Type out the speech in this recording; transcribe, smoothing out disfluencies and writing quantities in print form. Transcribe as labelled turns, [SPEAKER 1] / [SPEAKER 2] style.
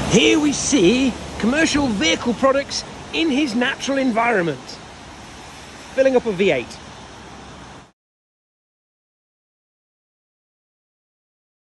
[SPEAKER 1] Here we see commercial vehicle products in his natural environment. Filling up a V8.